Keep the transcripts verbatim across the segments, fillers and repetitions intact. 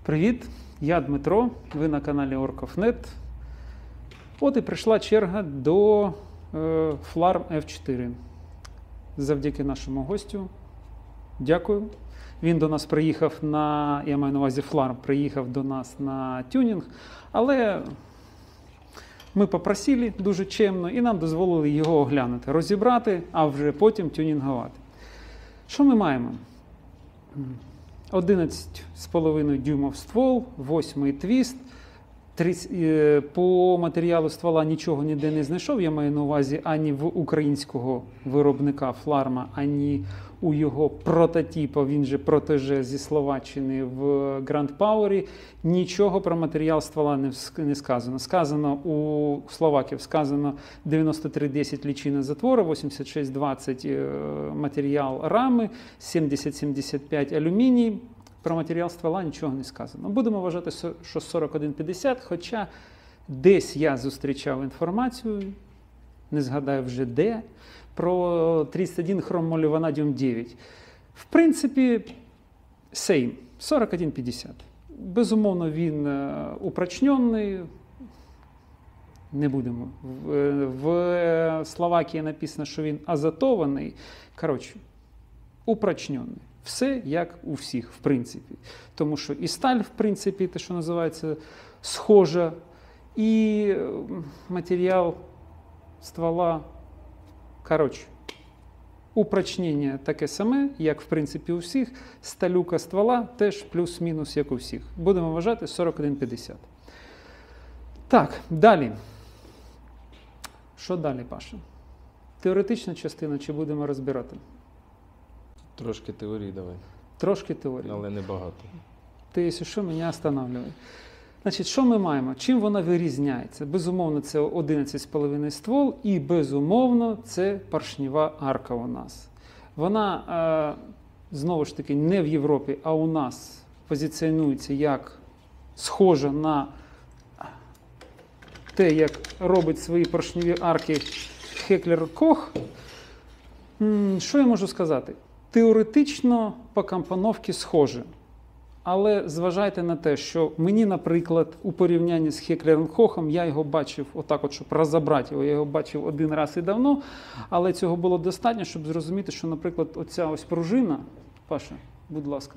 Привіт, я Дмитро, ви на каналі Орков точка нет. От і прийшла черга до е, Flarm еф чотири. Завдяки нашому гостю. Дякую. Він до нас приїхав на, я маю на увазі Flarm, приїхав до нас на тюнінг, але ми попросили дуже чемно і нам дозволили його оглянути, розібрати, а вже потім тюнінгувати. Що ми маємо? одинадцять з половиною дюймів ствол, восьмий твіст. По матеріалу ствола нічого ніде не знайшов, я маю на увазі ані в українського виробника Фларма, ані у його прототипу, він же протеже зі Словаччини в Grand Power. Нічого про матеріал ствола не, не сказано. Сказано у словаків, сказано дев'яносто три десять лічина затвора, вісімдесят шість двадцять матеріал рами, сімдесят сімдесят п'ять алюміній. Про матеріал ствола нічого не сказано. Будемо вважати, що сорок один п'ятдесят, хоча десь я зустрічав інформацію, не згадаю вже де, про тридцять один хроммоліванадіум дев'ять. В принципі, same, сорок один п'ятдесят. Безумовно, він упрочнений. Не будемо. В, в Словакії написано, що він азотований. Коротше, упрочнений. Все як у всіх, в принципі. Тому що і сталь, в принципі, те, що називається, схожа, і матеріал ствола, коротше, упрочнення таке саме, як, в принципі, у всіх. Сталюка ствола теж плюс-мінус, як у всіх. Будемо вважати сорок один п'ятдесят. Так, далі. Що далі, Паша? Теоретична частина, чи будемо розбирати? Трошки теорії давай. Трошки теорії. Але не багато. Ти, якщо що, мене останавливай. Значить, що ми маємо? Чим вона вирізняється? Безумовно, це одинадцять з половиною ствол і, безумовно, це поршнева арка у нас. Вона, е, знову ж таки, не в Європі, а у нас позиціонується як схожа на те, як робить свої поршневі арки Heckler-Koch. Що я можу сказати? Теоретично по компоновці схоже. Але зважайте на те, що мені, наприклад, у порівнянні з Heckler-Koch'ом, я його бачив, отак от, щоб розібрати його, я його бачив один раз і давно, але цього було достатньо, щоб зрозуміти, що, наприклад, оця ось пружина, Паша, будь ласка,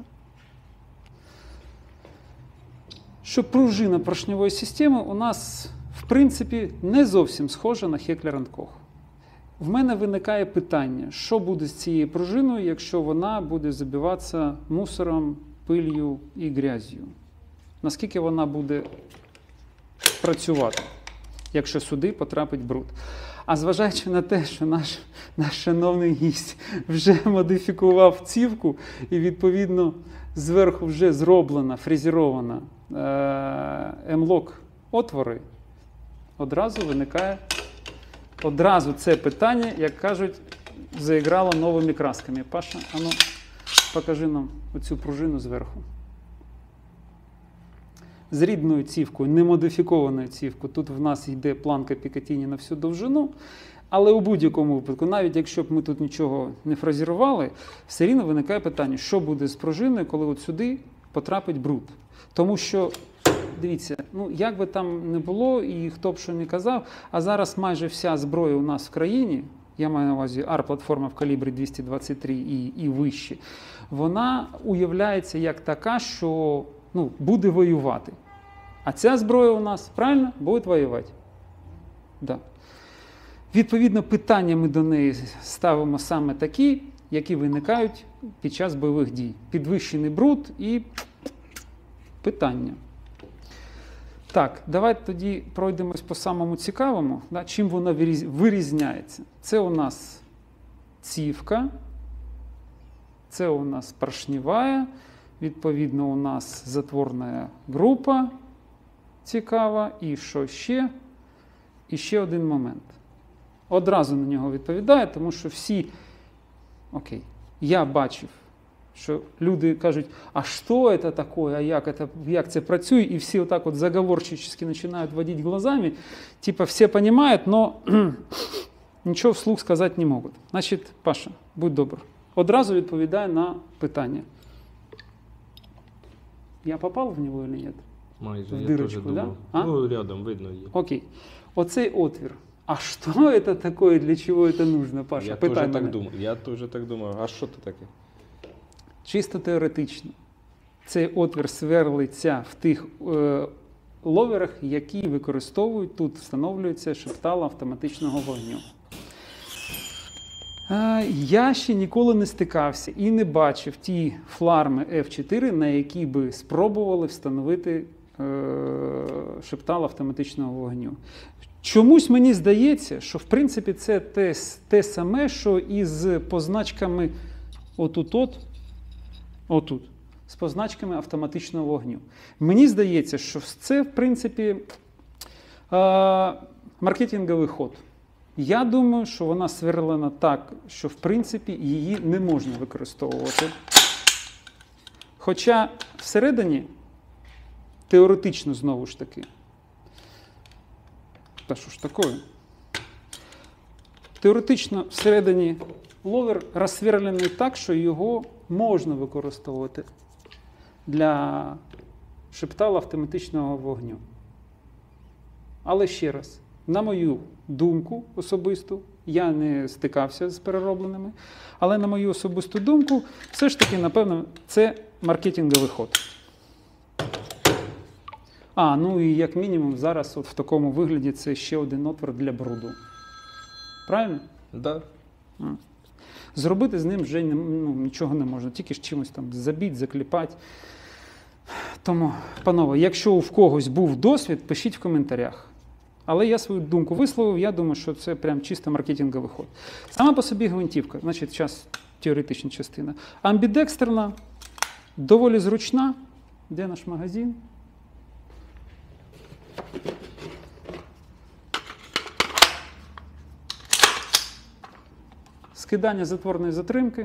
що пружина поршневої системи у нас, в принципі, не зовсім схожа на Heckler-Koch. В мене виникає питання, що буде з цією пружиною, якщо вона буде забиватися мусором, пилью і грязю? Наскільки вона буде працювати, якщо сюди потрапить бруд? А зважаючи на те, що наш, наш шановний гість вже модифікував цівку і, відповідно, зверху вже зроблена, фрезерована М-лок отвори, одразу виникає Одразу це питання, як кажуть, заіграло новими красками. Паша, а ну, покажи нам оцю пружину зверху. З рідною цівкою, немодифікованою цівкою. Тут в нас йде планка Пікатіні на всю довжину. Але у будь-якому випадку, навіть якщо б ми тут нічого не фрезерували, все рівно виникає питання, що буде з пружиною, коли от сюди потрапить бруд. Тому що, дивіться, ну як би там не було і хто б що не казав, а зараз майже вся зброя у нас в країні, я маю на увазі ар-платформа в калібрі двісті двадцять три і, і вище, вона уявляється як така, що ну, буде воювати. А ця зброя у нас, правильно, буде воювати. Да. Відповідно, питання ми до неї ставимо саме такі, які виникають під час бойових дій. Підвищений бруд і питання. Так, давайте тоді пройдемось по самому цікавому, да, чим вона вирізняється. Це у нас цівка, це у нас поршнева, відповідно у нас затворна група цікава, і що ще? І ще один момент. Одразу на нього відповідаю, тому що всі, окей, я бачив, що люди кажуть, а що це таке, а як це, як це працює, і всі отак от заговорчески починають водити глазами, типа всі розуміють, але нічого вслух сказати не можуть. Значить, Паша, будь добр, одразу відповідає на питання. Я попал в него или нет? Майже, В я дырочку, теж да? думав. А? Ну, рядом видно є. Окей. Оцей отвір. А що это такое, для чого це нужно, Паша? Я Питай теж мене. так думав. Я теж так думав. А що це таке? Чисто теоретично. Цей отвір сверлиться в тих е, ловерах, які використовують, тут встановлюється шептала автоматичного вогню. Е, я ще ніколи не стикався і не бачив ті фларми еф чотири, на які би спробували встановити е, шептал автоматичного вогню. Чомусь мені здається, що в принципі це те, те саме, що і з позначками отут-от, отут, з позначками автоматичного вогню. Мені здається, що це, в принципі, е, маркетинговий ход. Я думаю, що вона сверлена так, що, в принципі, її не можна використовувати. Хоча всередині, теоретично, знову ж таки, та що ж таке? Теоретично всередині ловер розсверлений так, що його можна використовувати для шептала автоматичного вогню. Але ще раз, на мою думку особисту, я не стикався з переробленими, але на мою особисту думку, все ж таки, напевно, це маркетинговий ход. А, ну і як мінімум зараз от в такому вигляді це ще один отвір для бруду. Правильно? Да. Зробити з ним вже ну, нічого не можна, тільки ж чимось там забіть, закліпати. Тому, панове, якщо у когось був досвід, пишіть в коментарях. Але я свою думку висловив, я думаю, що це прям чисто маркетинговий ход. Сама по собі гвинтівка, значить, зараз теоретична частина. Амбідекстерна, доволі зручна. Де наш магазин? Скидання затворної затримки.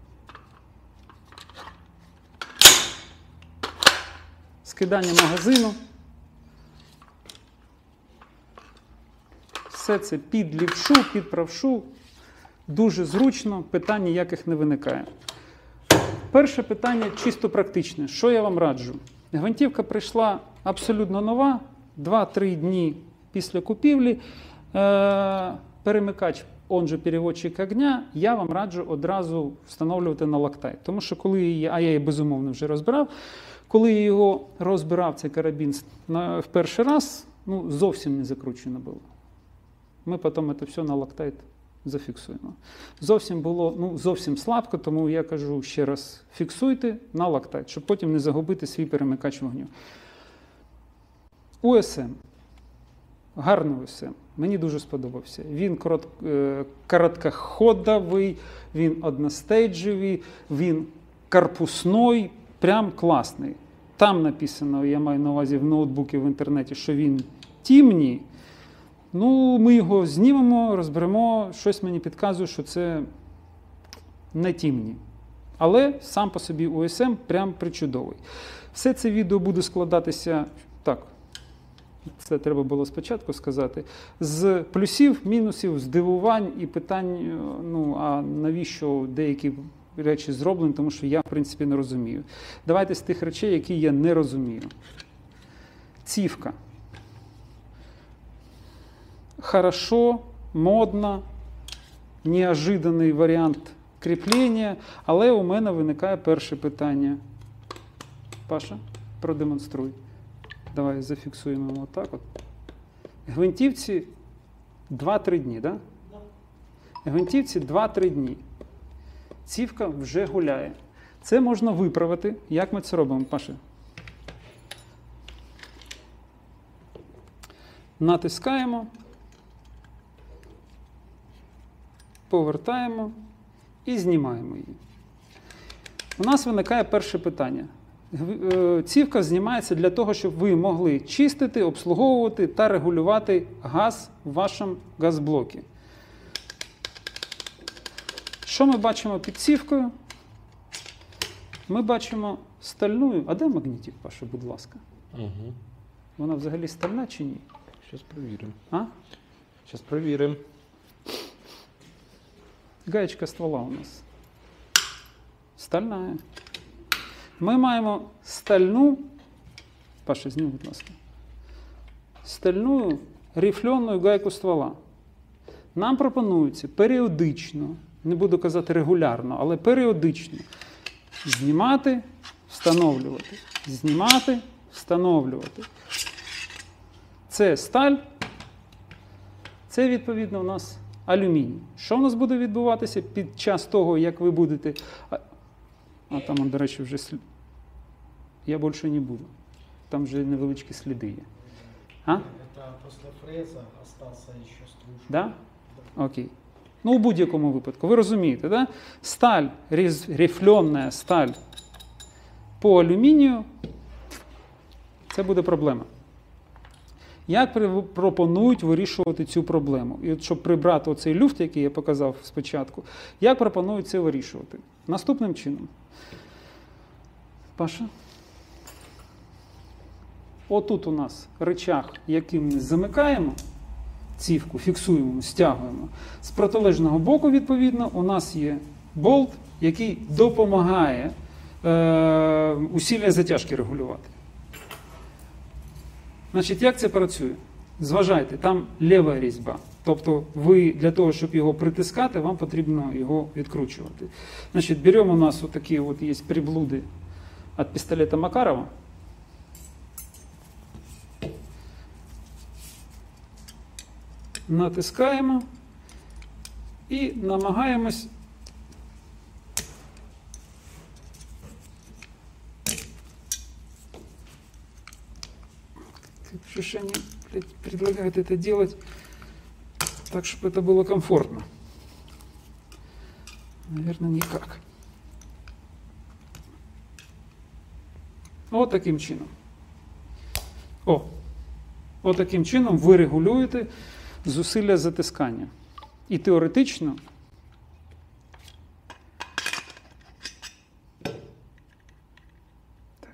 Скидання магазину. Все це під лівшу, під правшу. Дуже зручно, питань ніяких не виникає. Перше питання чисто практичне. Що я вам раджу? Гвинтівка прийшла абсолютно нова, два-три дні після купівлі. Е- перемикач, он же переводчик огня, я вам раджу одразу встановлювати на Loctite. Тому що коли її, а я її безумовно вже розбирав, коли я його розбирав, цей карабін на, в перший раз, ну, зовсім не закручено було. Ми потім це все на Loctite зафіксуємо. Зовсім було, ну, зовсім слабко, тому я кажу ще раз, фіксуйте на Loctite, щоб потім не загубити свій перемикач вогню. у ес ем. Гарний у ес ем. Мені дуже сподобався. Він корот, е, короткоходовий, він одностейджевий, він корпусний, прям класний. Там написано, я маю на увазі в ноутбуці в інтернеті, що він тімній. Ну, ми його знімемо, розберемо, щось мені підказує, що це не тімні. Але сам по собі у ес ем прям причудовий. Все це відео буде складатися, так, це треба було спочатку сказати, з плюсів, мінусів, здивувань і питань, ну, а навіщо деякі речі зроблені, тому що я, в принципі, не розумію. Давайте з тих речей, які я не розумію. Цівка. Хорошо, модно, неожиданний варіант кріплення, але у мене виникає перше питання. Паша, продемонструй. Давай зафіксуємо отак от. Гвинтівці два-три дні, так? Да? Гвинтівці два-три дні. Цівка вже гуляє. Це можна виправити. Як ми це робимо, Паша? Натискаємо. Повертаємо і знімаємо її. У нас виникає перше питання. Цівка знімається для того, щоб ви могли чистити, обслуговувати та регулювати газ в вашому газблокі. Що ми бачимо під цівкою? Ми бачимо стальну. А де магнітик, Паша, будь ласка? Угу. Вона взагалі стальна чи ні? Зараз перевіримо. А? Зараз перевіримо. Гаечка ствола у нас стальная. Ми маємо стальну, Паша, зніми, будь ласка, стальну рифлену гайку ствола. Нам пропонується періодично, не буду казати регулярно, але періодично знімати, встановлювати, знімати, встановлювати. Це сталь, це, відповідно, у нас алюміній. Що в нас буде відбуватися під час того, як ви будете... А, а там, до речі, вже слід... Я більше не буду. Там вже невеличкі сліди є. А? Это после фреза остался еще стружка. Да? Окей. Ну, у будь-якому випадку. Ви розумієте, да? Сталь, рифльонна сталь по алюмінію, це буде проблема. Як пропонують вирішувати цю проблему? І от, щоб прибрати оцей люфт, який я показав спочатку, як пропонують це вирішувати? Наступним чином. Паша? Отут у нас рычаг, яким ми замикаємо цівку, фіксуємо, стягуємо. З протилежного боку, відповідно, у нас є болт, який допомагає е, усилля затяжки регулювати. Значить, як це працює? Зважайте, там ліва різьба. Тобто ви для того, щоб його притискати, вам потрібно його відкручувати. Значить, беремо у нас отакі от є приблуди від пістолета Макарова. Натискаємо і намагаємось Что ж они, блядь, предлагают это делать так, чтобы это было комфортно? Наверное, никак. От таким чином. О! От таким чином ви регулюєте зусилля затискання. І теоретично так.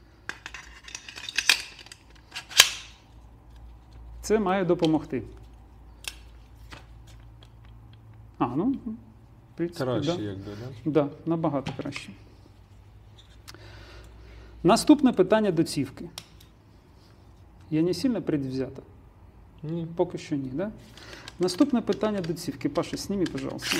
Це має допомогти. А, ну, в принципі, Краще, да. якби, да? Да, набагато краще. Наступне питання до цівки. Я не сильно предвзята? Ні. Поки що ні, да? Наступне питання до цівки. Паша, сніми, пожалуйста.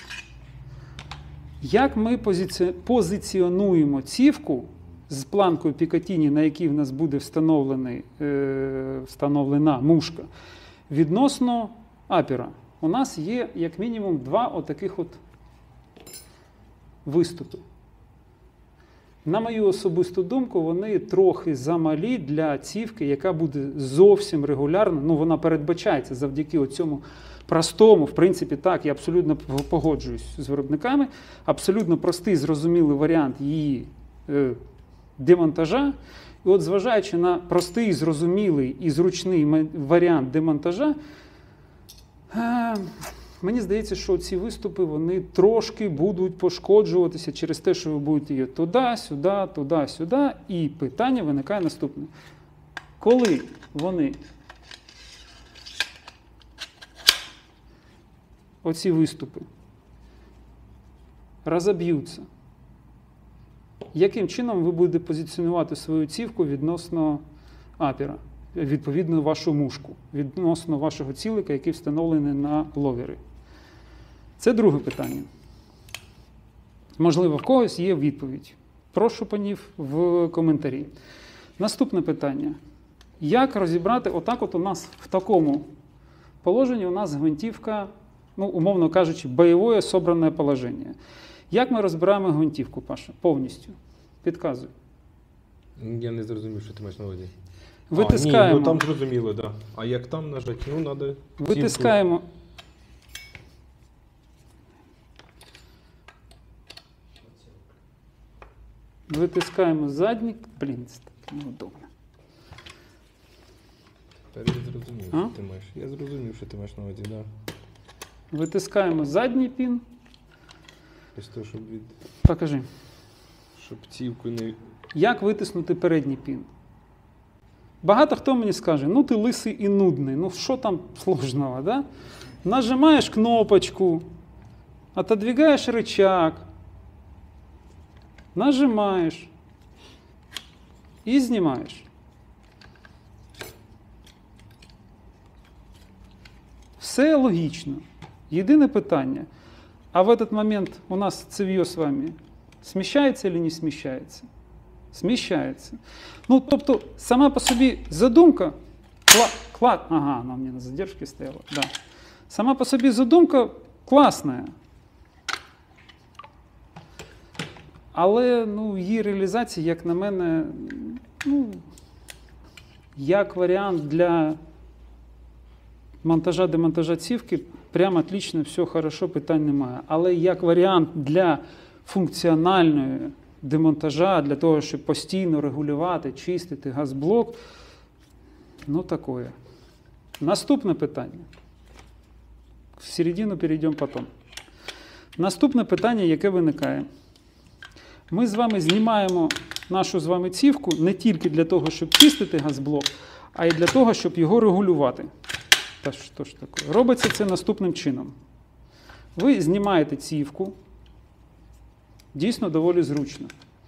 Як ми позиці... позиціонуємо цівку з планкою Пікатіні, на якій в нас буде встановлений, е... встановлена мушка, відносно апера? У нас є, як мінімум, два отаких от виступи. На мою особисту думку, вони трохи замалі для цівки, яка буде зовсім регулярно. Ну, вона передбачається завдяки цьому простому, в принципі, так, я абсолютно погоджуюсь з виробниками, абсолютно простий, зрозумілий варіант її е, демонтажа. І от, зважаючи на простий, зрозумілий і зручний варіант демонтажа, е, мені здається, що ці виступи, вони трошки будуть пошкоджуватися через те, що ви будете її туди, сюди, туди, сюди. І питання виникає наступне. Коли вони, оці виступи, розоб'ються, яким чином ви будете позиціонувати свою цівку відносно апера? Відповідно, вашу мушку, відносно вашого цілика, який встановлений на ловері. Це друге питання. Можливо, в когось є відповідь. Прошу панів в коментарі. Наступне питання. Як розібрати, отак от у нас в такому положенні у нас гвинтівка, ну, умовно кажучи, бойове собране положення. Як ми розбираємо гвинтівку, Паша? Повністю. Підказуй. Я не зрозумів, що ти маєш на увазі. Витискаємо. А, ні, ну там зрозуміло, так. Да. А як там нажати? Ну, треба... Витискаємо. Витискаємо задній. Блін, це так неудобно. Тепер я зрозумів, А? що ти маєш. Я зрозумів, що ти маєш на увазі, так. Да. Витискаємо задній пін. Ось то, щоб від... Покажи. Щоб цівку не... Як витиснути передній пін? Багато хто мені скаже, ну ти лисий і нудний, ну що там сложного, да? Нажимаєш кнопочку, отодвигаєш рычаг, нажимаєш, і знімаєш. Все логічно. Єдине питання, а в этот момент у нас цевье с вами смещается или не смещается? Смещается. Ну, тобто, сама по собі задумка, кла, кла, ага, вона мені на задержці стояла, да. Сама по собі задумка класна. Але ну, її реалізація, як на мене, ну, як варіант для монтажа-демонтажа цівки, прямо отлично, все хорошо, питань немає. Але як варіант для функціональної демонтажа, для того, щоб постійно регулювати, чистити газблок, ну такое. Наступне питання. В середину перейдемо потім. Наступне питання, яке виникає. Ми з вами знімаємо нашу з вами цівку не тільки для того, щоб чистити газблок, а й для того, щоб його регулювати. Та що ж таке? Робиться це наступним чином. Ви знімаєте цівку, дійсно доволі зручно.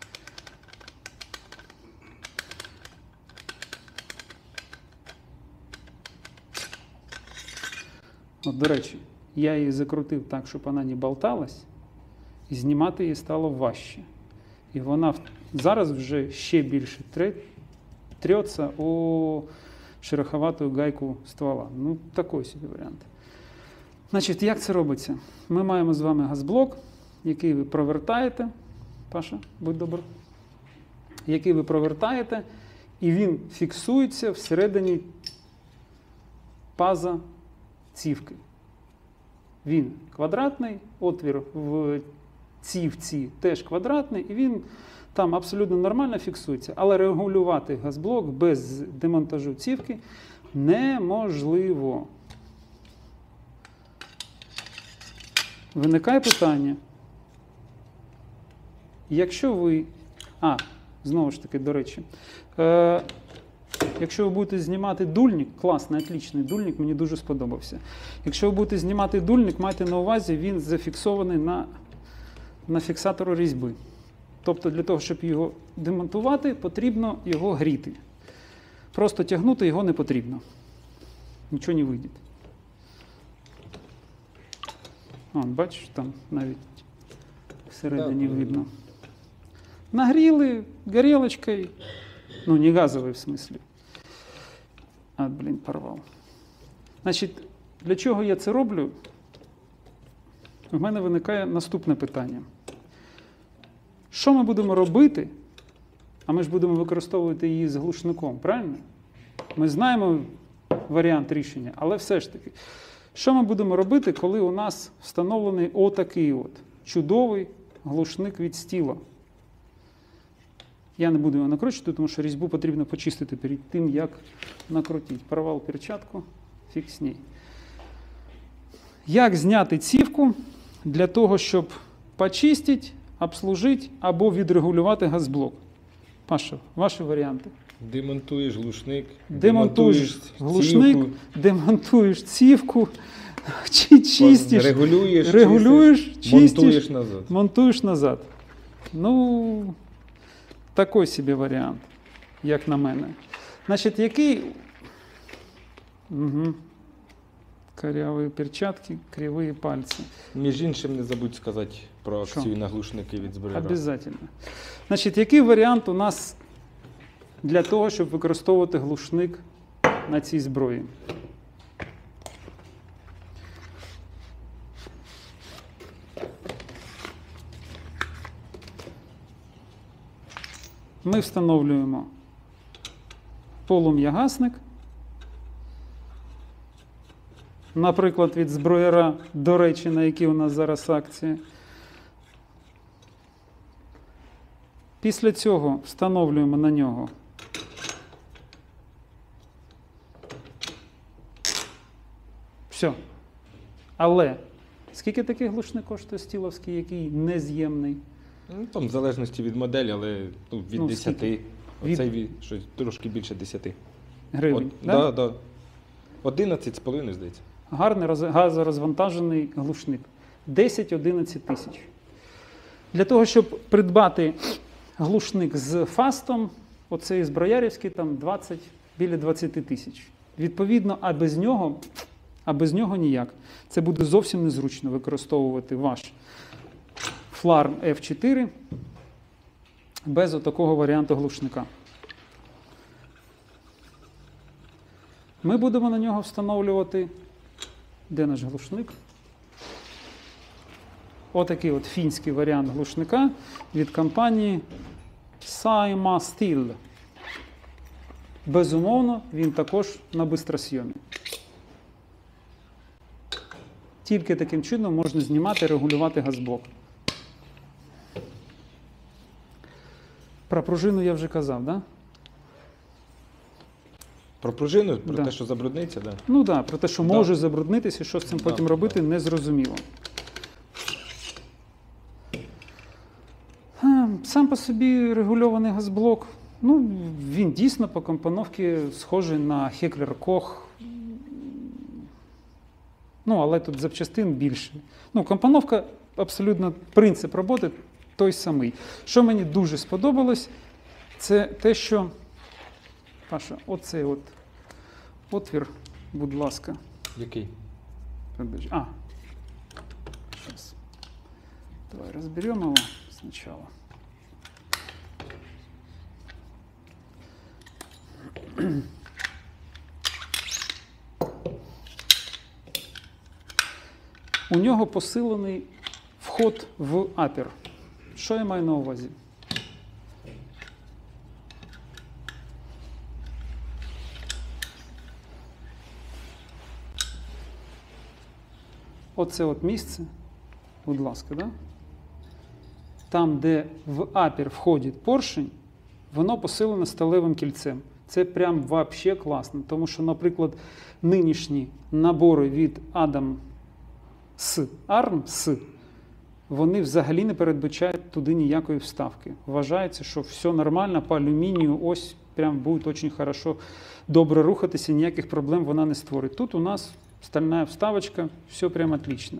От, до речі, я її закрутив так, щоб вона не болталась, і знімати її стало важче. І вона зараз вже ще більше трется о шероховату гайку ствола. Ну, такий собі варіант. Значить, як це робиться? Ми маємо з вами газблок, який ви провертаєте. Паша, будь добр. Який ви провертаєте, і він фіксується всередині паза цівки. Він квадратний, отвір в цівці теж квадратний, і він там абсолютно нормально фіксується. Але регулювати газблок без демонтажу цівки неможливо. Виникає питання. Якщо ви... А, знову ж таки, до речі. Е, якщо ви будете знімати дульник, класний, отличний дульник, мені дуже сподобався. Якщо ви будете знімати дульник, майте на увазі, він зафіксований на, на фіксатору різьби. Тобто для того, щоб його демонтувати, потрібно його гріти. Просто тягнути його не потрібно. Нічого не вийде. Вон, бачиш, там навіть всередині Так, видно. Нагріли горілочкою, ну не газовою в смислі. А, блін, порвав. Значить, для чого я це роблю? У мене виникає наступне питання. Що ми будемо робити, а ми ж будемо використовувати її з глушником, правильно? Ми знаємо варіант рішення, але все ж таки. Що ми будемо робити, коли у нас встановлений отакий от чудовий глушник від стіла? Я не буду його накручувати, тому що різьбу потрібно почистити перед тим, як накрутити. Порвав перчатку, фіг з ній. Як зняти цівку для того, щоб почистити, обслужити або відрегулювати газблок? Паша, ваші варіанти. Демонтуєш глушник, Демонтуєш демонтуєш глушник, цівку, демонтуєш цівку, чи чистиш, регулюєш, регулюєш, чистиш, чистиш, монтуєш назад. монтуєш назад. Ну, такий собі варіант, як на мене. Значить, який... Угу. Коряві перчатки, криві пальці. Між іншим, не забудь сказати про Що? акцію на глушники від зброєра. Обязательно. Значить, який варіант у нас для того, щоб використовувати глушник на цій зброї? Ми встановлюємо полум'ягасник. Наприклад, від зброєра, до речі, на якій у нас зараз акція. Після цього встановлюємо на нього все. Але скільки такий глушник коштує стіловський, який нез'ємний? Ну, там в залежності від моделі, але ну, від Ну, десяти. Від- Оцей від... щось трошки більше десяти. Гривень? От, да? да, да. одинадцять з половиною, здається. Гарний роз- газорозвантажений глушник. десять-одинадцять тисяч. Для того, щоб придбати глушник з фастом, Оцей зброярівський там двадцять, біля двадцять тисяч. Відповідно, а без нього, а без нього ніяк. Це буде зовсім незручно використовувати ваш Фларм еф чотири без отакого варіанту глушника. Ми будемо на нього встановлювати, де наш глушник? Отакий от фінський варіант глушника від компанії Saima Steel. Безумовно, він також на бистросйомі. Тільки таким чином можна знімати і регулювати газблок. Про пружину я вже казав, да? Про пружину, про Да. те, що забрудниться, да. Ну так, да, про те, що Да. може забруднитися, що з цим Да, потім робити, да. незрозуміло. А, Сам по собі регульований газблок, ну, він дійсно по компоновці схожий на Heckler Koch. Ну, але тут запчастин більше. Ну, компоновка, абсолютно принцип роботи той самий. Що мені дуже сподобалось, це те, що, Паша, оцей от отвір, будь ласка. Який? Подожди. А, сейчас. Давай разберем его сначала. У нього посилений вход в апер. Що я маю на увазі? Оце от місце, будь ласка, да? Там, де в апер входить поршень, воно посилено сталевим кільцем. Це прям вообще класно, тому що, наприклад, нинішні набори від Adam с Arms, вони взагалі не передбачають туди ніякої вставки. Вважається, що все нормально, по алюмінію ось прям буде дуже хорошо, добре рухатися, ніяких проблем вона не створить. Тут у нас стальная вставочка, все прям отлично.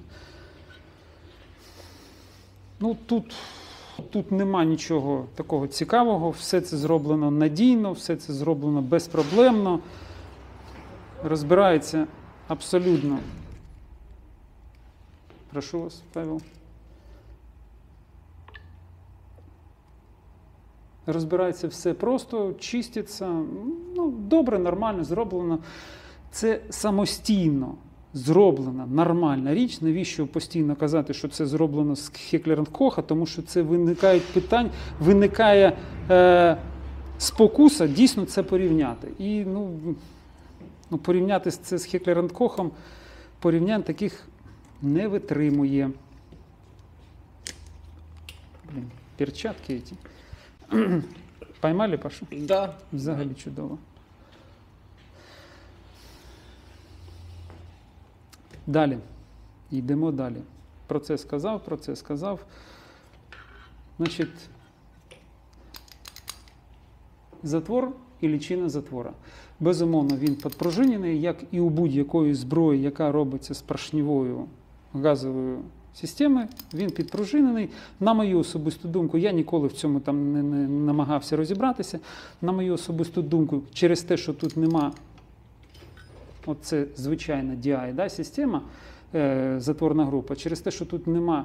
Ну, тут, тут нема нічого такого цікавого, все це зроблено надійно, все це зроблено безпроблемно, розбирається абсолютно. Прошу вас, Павел. Розбирається все просто, чиститься, ну, добре, нормально зроблено. Це самостійно зроблена нормальна річ. Навіщо постійно казати, що це зроблено з Heckler Koch, тому що це виникають питань, виникає е, спокуса дійсно це порівняти. І ну, ну, порівняти це з Heckler Koch, порівнянь таких не витримує. Блін, перчатки ці. Поймали, Пашу? Да. Взагалі чудово. Далі. Йдемо далі. Про це сказав, про це сказав. Значить, затвор і лічина затвора. Безумовно, він підпружинений, як і у будь-якої зброї, яка робиться з поршневою газовою системою, він підпружинений. На мою особисту думку, я ніколи в цьому там не, не намагався розібратися. На мою особисту думку, через те, що тут нема, оце звичайна ді ай, да, система, е, затворна група, через те, що тут нема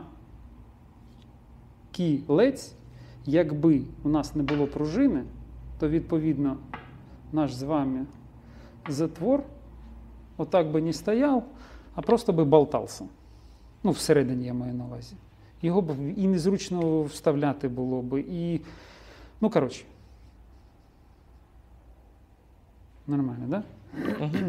кілець, якби у нас не було пружини, то відповідно наш з вами затвор отак би не стояв, а просто би болтався. Ну, всередині я маю на увазі. Його б і незручно вставляти було б, і, ну, коротше. Нормально, да? Угу.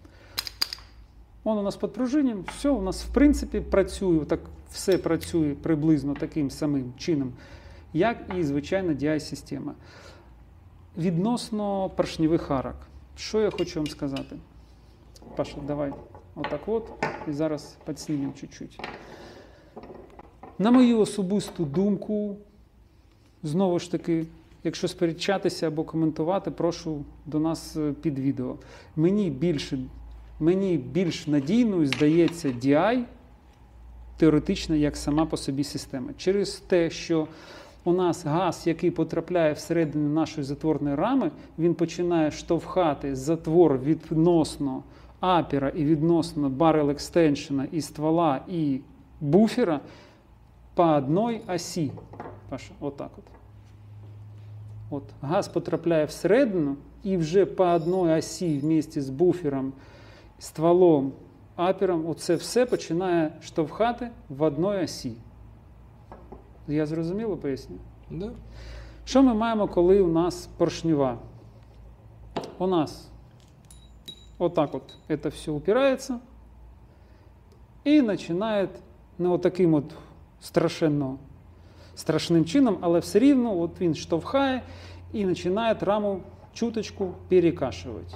Он у нас підпружинен, все, у нас в принципі працює, так все працює приблизно таким самим чином, як і звичайна ді ай-система. Відносно поршневих арок. Що я хочу вам сказати? Паша, давай отак от, і зараз підснімемо чуть-чуть. На мою особисту думку, знову ж таки, якщо сперечатися або коментувати, прошу до нас під відео. Мені більше, мені більш надійною здається ді ай, теоретично, як сама по собі система. Через те, що у нас газ, який потрапляє всередину нашої затворної рами, він починає штовхати затвор відносно апера і відносно баррел екстеншена і ствола, і буфера по одній осі. Паша, отак от. От. Газ потрапляє всередину і вже по одній осі вместе з буфером, стволом, апером, оце все починає штовхати в одній осі. Я зрозуміло поясню? Да. Що ми маємо, коли у нас поршнева? У нас отак от це все упирається і починає не отаким от страшенно, страшним чином, але все рівно от він штовхає і починає раму чуточку перекашувати.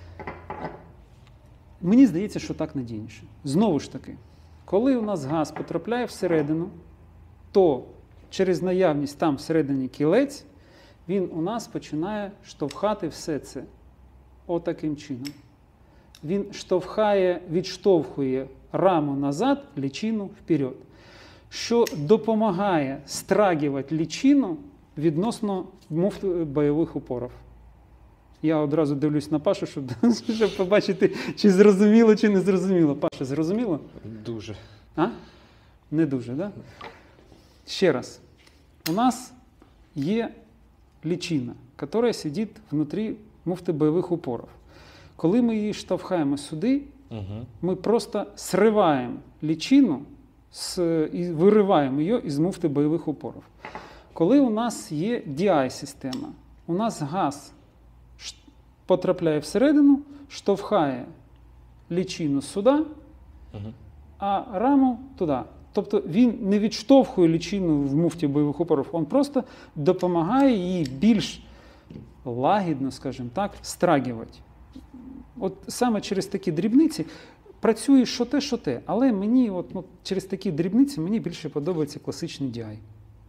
Мені здається, що так надійніше. Знову ж таки, коли у нас газ потрапляє всередину, то через наявність там всередині кілець, він у нас починає штовхати все це отаким чином. Він штовхає, відштовхує раму назад, лічину вперед, що допомагає страгувати лічину відносно муфт бойових упорів. Я одразу дивлюсь на Пашу, щоб, щоб побачити, чи зрозуміло, чи не зрозуміло. Паша, зрозуміло? Дуже. А? Не дуже, так? Да? Ще раз. У нас є лічина, яка сидить внутрі муфти бойових упорів. Коли ми її штовхаємо сюди, Угу. ми просто сриваємо лічину з, і вириваємо її із муфти бойових упорів. Коли у нас є ді ай-система, у нас газ потрапляє всередину, штовхає лічину сюди, Угу. а раму туди. Тобто він не відштовхує лічину в муфті бойових упорів, він просто допомагає її більш лагідно, скажімо так, страгувати. От саме через такі дрібниці працює що те, що те. Але мені от, ну, через такі дрібниці мені більше подобається класичний ді ай.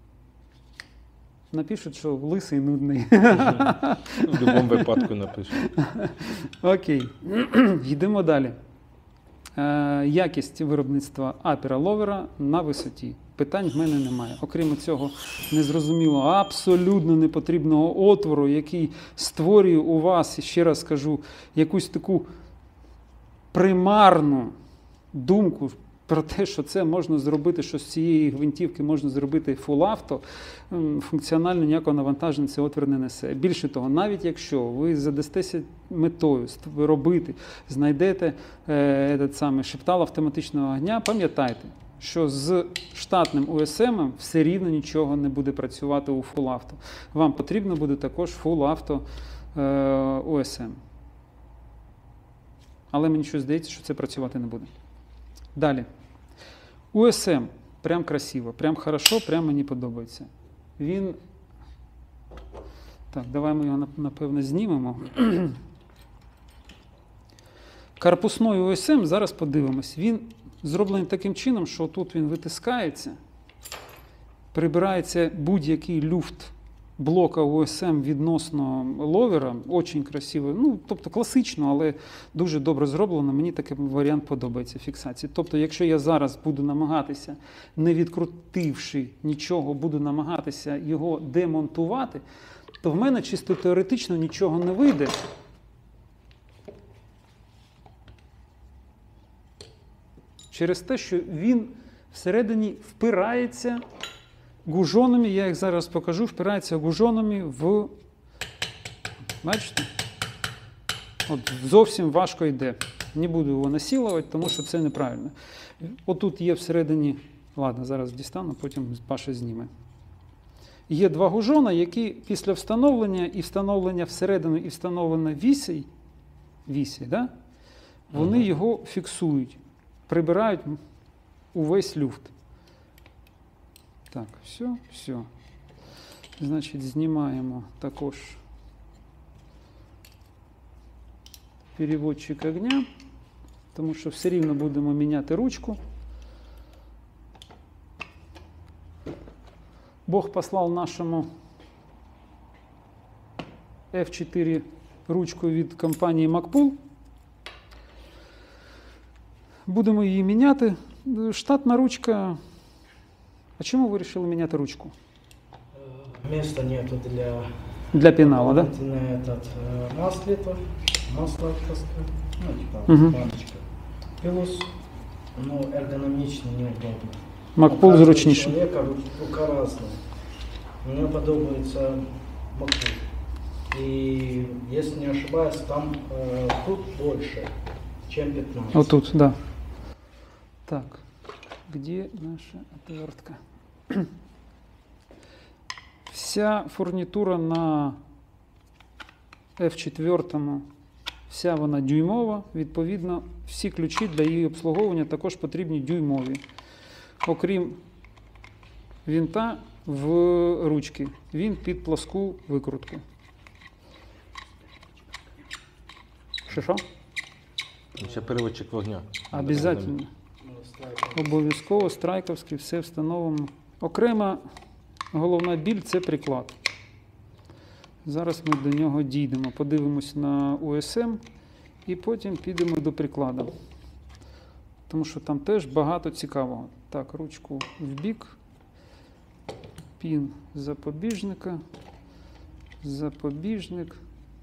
Напишуть, що лисий нудний. В будь-якому випадку напишу. Окей. Йдемо далі. Е, якість виробництва апера-ловера на висоті. Питань в мене немає. Окрім цього незрозумілого, абсолютно непотрібного отвору, який створює у вас, ще раз скажу, якусь таку примарну думку про те, що це можна зробити, що з цієї гвинтівки можна зробити фул-авто, функціонально ніякого навантаження цей отвір не несе. Більше того, навіть якщо ви задастеся метою робити, знайдете е, этот самий шептал автоматичного огня, пам'ятайте, що з штатним у ес ем все рівно нічого не буде працювати у фул-авто. Вам потрібно буде також фул-авто е, у ес ем. Але мені щось здається, що це працювати не буде. Далі. у ес ем прям красиво, прям хорошо, прям мені подобається. Він... Так, давай ми його, напевно, знімемо. Корпусний у ес ем, зараз подивимось, він зроблений таким чином, що тут він витискається, прибирається будь-який люфт блока у ес ем відносно ловера, дуже красиво, ну, тобто класично, але дуже добре зроблено, мені такий варіант подобається фіксації. Тобто, якщо я зараз буду намагатися, не відкрутивши нічого, буду намагатися його демонтувати, то в мене чисто теоретично нічого не вийде. Через те, що він всередині впирається гужонами, я їх зараз покажу, впирається гужонами в... Бачите? От зовсім важко йде. Не буду його насилувати, тому що це неправильно. Отут є всередині... Ладно, зараз дістану, потім Паша зніме. Є два гужона, які після встановлення і встановлення всередину, і встановлення вісі, вісі, да? Вони ага. його фіксують, прибирають увесь люфт. Так, все, все. Значить, знімаємо також переводчик огня, тому що все рівно будемо міняти ручку. Бог послав нашому еф чотири ручку від компанії Макпул. Будемо її міняти. Штатна ручка. А чому ви вирішили міняти ручку? Э, Места нету для Для пенала, да? дополнительной этот э, маслито, масло таскать, ну типа Мгм. баночка. Плюс, ну эргономично, неудобно. Макпул У каждого зручніше. человека ру- рука разная. Мне подобается Макпул. И если не ошибаюсь, там э, тут больше, чем пятнадцать. Отут, да. Так, где наша отвертка? Вся фурнітура на еф чотири, вся вона дюймова, відповідно, всі ключі для її обслуговування також потрібні дюймові. Окрім вінта в ручки, він під плоску викрутку. Що що? Ще переводчик вогня. Обязательно. Ну, ставить. Обов'язково страйковський, все встановлено. Окрема головна біль – це приклад. Зараз ми до нього дійдемо. Подивимось на у ес ем і потім підемо до прикладу. Тому що там теж багато цікавого. Так, ручку в бік. Пін запобіжника. Запобіжник.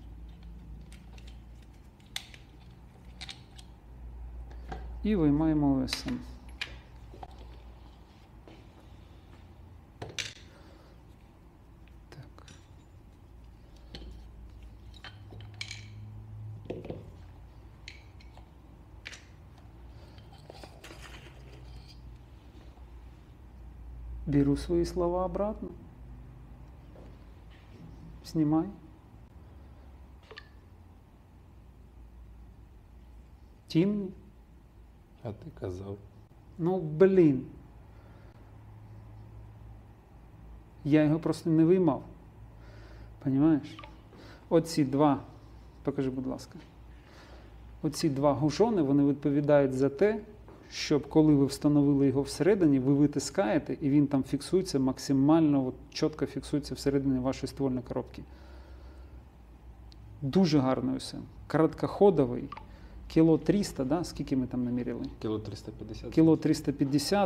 І виймаємо у ес ем. Так. Беру свои слова обратно. Снимай. Тімні. А ти казав. Ну, блін. Я його просто не виймав. Понімаєш? Оці два, покажи, будь ласка. Оці два гужони, вони відповідають за те, щоб коли ви встановили його всередині, ви витискаєте, і він там фіксується максимально, от, чітко фіксується всередині вашої ствольної коробки. Дуже гарно все. Короткоходовий. Кіло триста, да? Скільки ми там наміряли? Кіло триста п'ятдесят. Кіло триста п'ятдесят.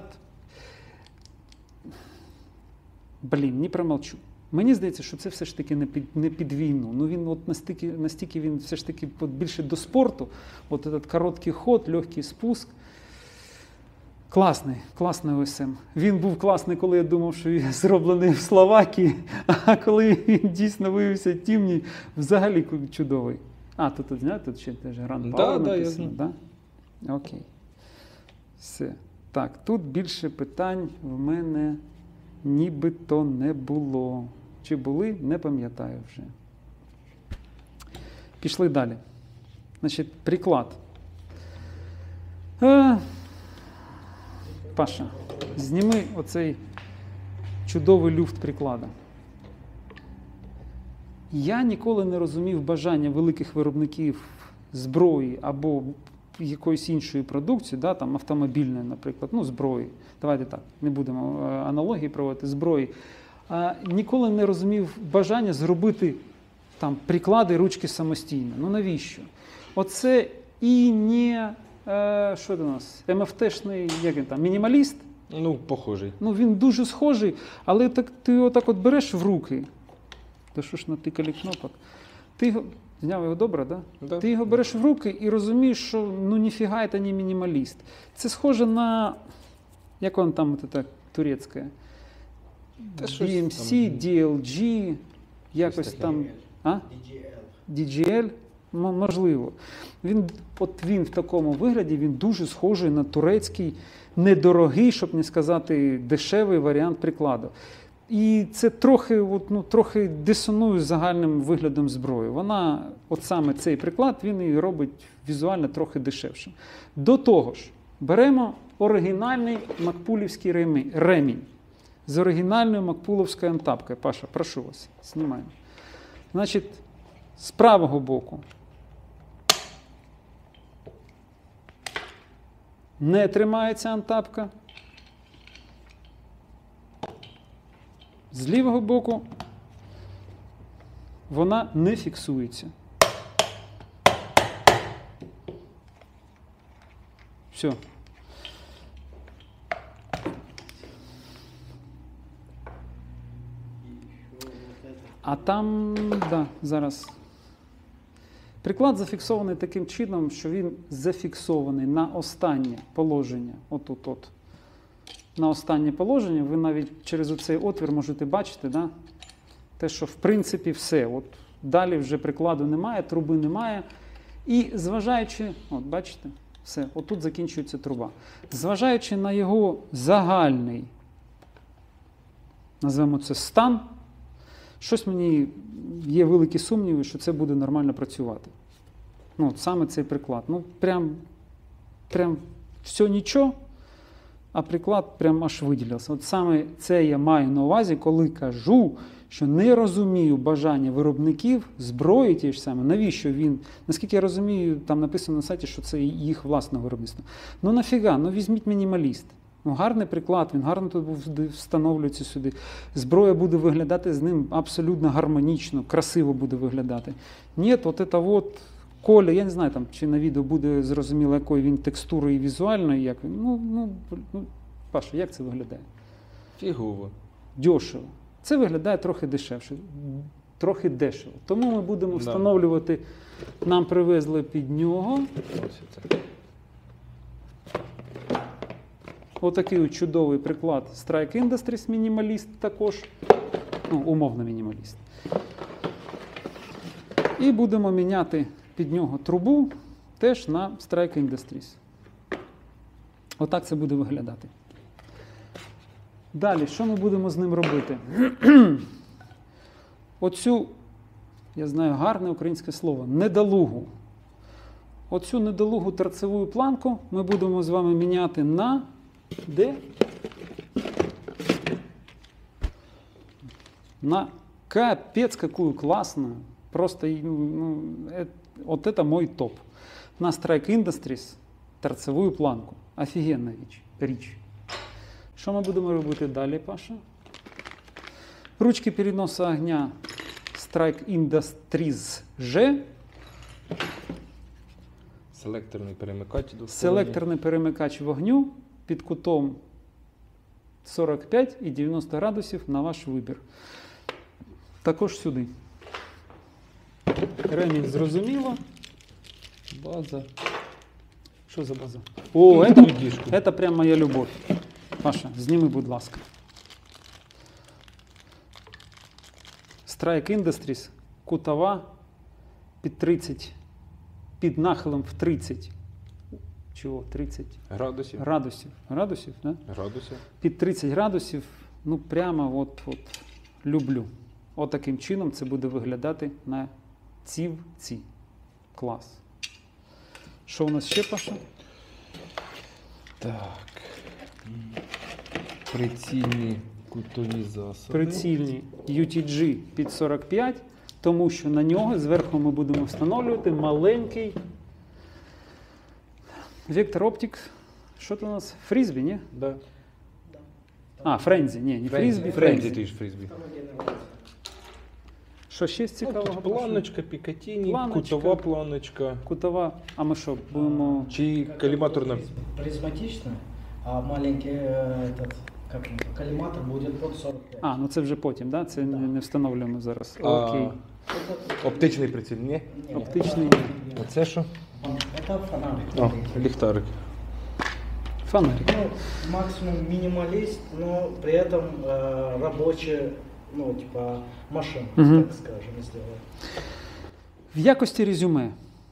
Блін, не промовчу. Мені здається, що це все ж таки не під, не під війну. Ну він от настільки, настільки він все ж таки от більше до спорту. От этот короткий ход, легкий спуск. Класний, класний о ес ем. Він був класний, коли я думав, що він зроблений в Словакії, а коли він дійсно виявився тімній, взагалі чудовий. А, тут, тут, знаєте, тут ще теж Grand Power Да, да, я написано, знаю. да? Окей. Все. Так, тут більше питань в мене нібито не було. Чи були, не пам'ятаю вже. Пішли далі. Значить, приклад. Е, Паша, зніми оцей чудовий люфт приклада. Я ніколи не розумів бажання великих виробників зброї або якоїсь іншої продукції, да, там автомобільної, наприклад, ну, зброї. Давайте так, не будемо е, аналогії проводити зброї. А, ніколи не розумів бажання зробити там приклади, ручки самостійно. Ну навіщо? Оце і не, е, що до нас, ем еф те-шний, як він там, мінімаліст. Ну, похожий. Ну, він дуже схожий, але так, ти його так от береш в руки. Та що ж натикали кнопок? Ти його, зняв його добре, да? Да. Ти його береш в руки і розумієш, що ну ніфіга це не мінімаліст. Це схоже на, як он там, це так, турецьке, Та щось ді ем сі, там. ді ел джі, якось таке. там, а? ді джі ел. ді джі ель, М- можливо. Він, от він в такому вигляді, він дуже схожий на турецький, недорогий, щоб не сказати, дешевий варіант прикладу. І це трохи, от, ну, трохи дисонує з загальним виглядом зброї. Вона, от саме цей приклад, він і робить візуально трохи дешевшим. До того ж, беремо оригінальний макпулівський ремінь, ремінь з оригінальною макпуловською антапкою. Паша, прошу вас, знімаємо. Значить, з правого боку не тримається антапка. З лівого боку вона не фіксується. Все. А там, да, зараз. Приклад зафіксований таким чином, що він зафіксований на останнє положення. Отут от. На останнє положення ви навіть через оцей отвір можете бачити, да? Те, що в принципі все. От далі вже прикладу немає, труби немає. І зважаючи, от бачите, все, отут закінчується труба. Зважаючи на його загальний, назвемо це стан, щось мені є великі сумніви, що це буде нормально працювати. Ну, от саме цей приклад. Ну, прям, прям все нічого, а приклад прям аж виділявся. От саме це я маю на увазі, коли кажу, що не розумію бажання виробників зброї ті ж саме. Навіщо він? Наскільки я розумію, там написано на сайті, що це їх власне виробництво. Ну нафіга? Ну візьміть мінімаліст. Ну, гарний приклад, він гарно тут встановлюється сюди. Зброя буде виглядати з ним абсолютно гармонічно, красиво буде виглядати. Ні, от це от Коля, я не знаю, там, чи на відео буде зрозуміло, якої він текстури і візуально, як він. Ну, ну, ну, Паша, як це виглядає? Фігово. Дешево. Це виглядає трохи дешевше. Трохи дешево. Тому ми будемо Да. встановлювати, нам привезли під нього. Ось це. Отакий от чудовий приклад Strike Industries мінімаліст також. Ну, умовно мінімаліст. І будемо міняти під нього трубу теж на Strike Industries. Отак це буде виглядати. Далі, що ми будемо з ним робити? Оцю, я знаю, гарне українське слово, недолугу. Оцю недолугу торцеву планку ми будемо з вами міняти на де? На капец какую классную. Просто, ну, это, вот это мой топ. На Strike Industries торцевую планку. Офігенна річ. річ. Що ми будемо робити далі, Паша? Ручки переносу огня Strike Industries G. Селекторний перемикач. двосторонній. Селекторний перемикач вогню під кутом сорок п'ять і дев'яносто градусів на ваш вибір. Також сюди. Ремінь зрозуміло. База. Що за база? О, це, Дудішку. це прям моя любов. Паша, зніми, будь ласка. Strike Industries, кутова під тридцять, під нахилом в тридцять. Чого? тридцять Градусів. градусів. Градусів, да? Градусів. Під тридцять градусів, ну прямо от, от люблю. От таким чином це буде виглядати на цівці. Клас. Що у нас ще, Паша? Так. Прицільні кутові засоби. Прицільні ю ті джі під сорок п'ять, тому що на нього зверху ми будемо встановлювати маленький Vector Optic. Що це у нас? Фрізбі, ні? Да. А, Френзі, ні, не Фрізбі, Френзі, Френзі. ти ж фрізбі. Що ще цікавого? Паша? Планочка, Пікатіні, Планочка. кутова планочка. Кутова, а ми що, будемо... Чи коліматорна. Призматично, а маленький э, этот, как он, коллиматор будет под сорок пять. А, ну це вже потім, да? Це не, не встановлюємо зараз. А, Окей. Оптичний приціл, ні? Не, Оптичный. это- Оце що? Это фонарик. О, ліхтарик. Фонарик. Ну, максимум минималист, но при этом э, рабочая, ну, типа, машина, Мгм. так скажем, сделать. В якості резюме.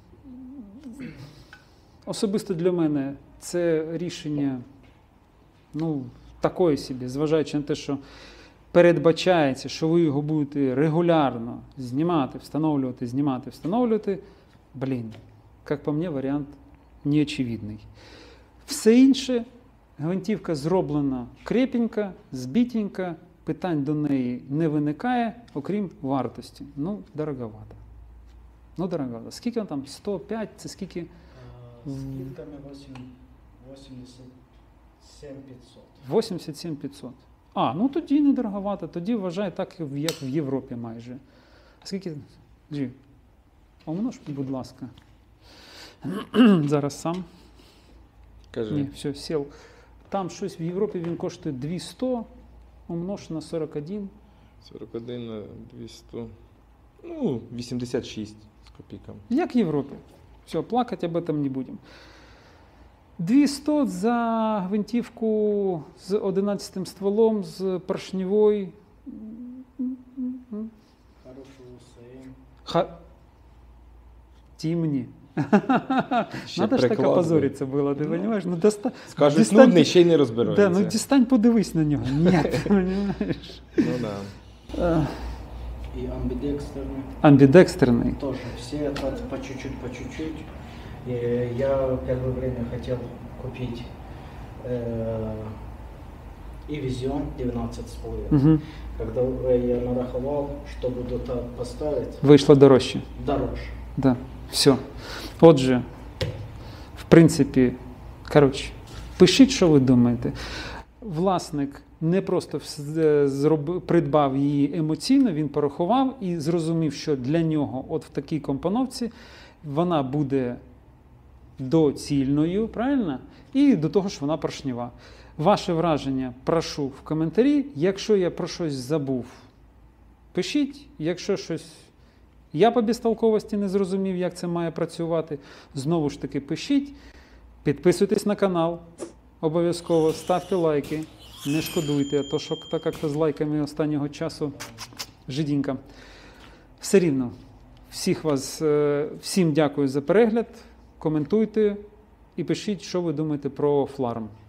Особисто для мене це рішення, ну, такої собі, зважаючи на те, що передбачається, що ви його будете регулярно знімати, встановлювати, знімати, встановлювати. Блін, як по мені, варіант неочевидний. Все інше, гвинтівка зроблена крепенька, збітенька, питань до неї не виникає, окрім вартості. Ну, дороговато. Ну, дороговато. Скільки він там? сто п'ять, це скільки? Э, С скидками восемь- восемьдесят семь пятьсот. вісімдесят сім п'ятсот. А, ну тоді не дороговато, тоді вважай так, як в Європі майже. А скільки? Джі, умнож, будь ласка. Зараз сам. Кажи. Ні, все, сів. Там щось в Європі він коштує двісті, умнож на сорок один, сорок один на двісті. Ну, вісімдесят шість з копійками. Як в Європі. Все, плакать об этом не будемо. двісті за гвинтівку з одинадцятим стволом, з поршневою. Хороший УСМ. Ха... Тімні. Ще Надо ж так приклад опозориться було, ти розумієш? Ну, доста... Скажуть, дістань- нудний, ще й не Да, розбирається. ну дістань, подивись на нього. Ні, розумієш? Ну, да. Е, И амбидекстерный. Амбідекстерний. Тоже все это по чуть-чуть, по чуть-чуть. И я первое время хотел купить э, и Vision двенадцать с половиной. Угу. Когда я нараховал, что буду так поставить, Вийшло дорожче. дороже. Да. Все. Отже, в принципі, коротше, пишіть, що ви думаєте. Власник не просто вс- зроб- придбав її емоційно, він порахував і зрозумів, що для нього от в такій компоновці вона буде доцільною, правильно? І до того ж вона поршнева. Ваше враження прошу в коментарі. Якщо я про щось забув, пишіть. Якщо щось я по безтолковості не зрозумів, як це має працювати, знову ж таки пишіть. Підписуйтесь на канал. Обов'язково ставте лайки. Не шкодуйте, а то що так як-то з лайками останнього часу жидінька. Все рівно. Всіх вас, е, всім дякую за перегляд. Коментуйте і пишіть, що ви думаєте про Фларм.